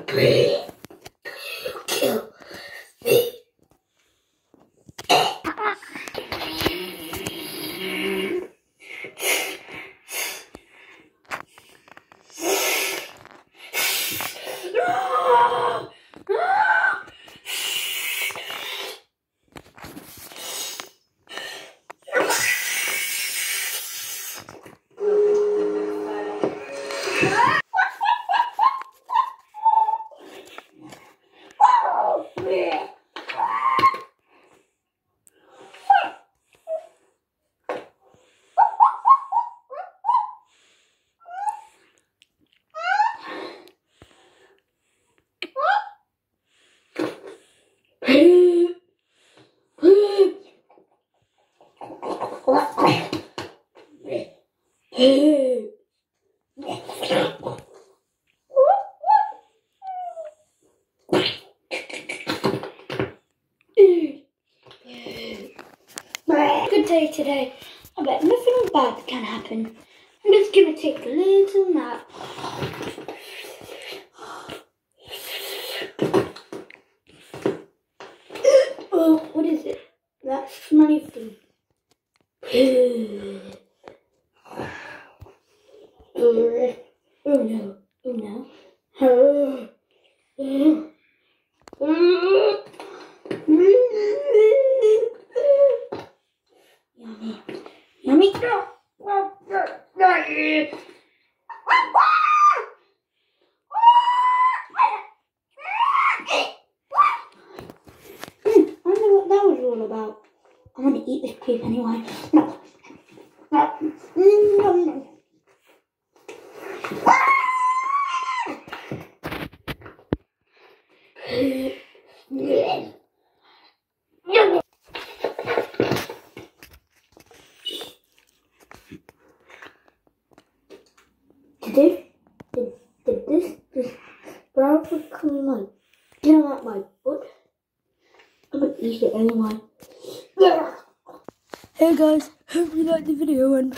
Kill me. Good day today. I bet nothing bad can happen. I'm just gonna take a little nap. Oh, what is it? That smelly thing. Oh no, oh no. Yummy, yummy. I wonder what that was all about. I'm gonna eat this poop anyway. No. No. Did this brown food come like get out my butt? I'm gonna eat it anyway. Yeah. Hey guys, hope you liked the video and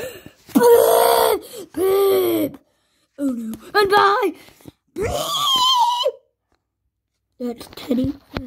beep. Oh no, and bye. That's Teddy.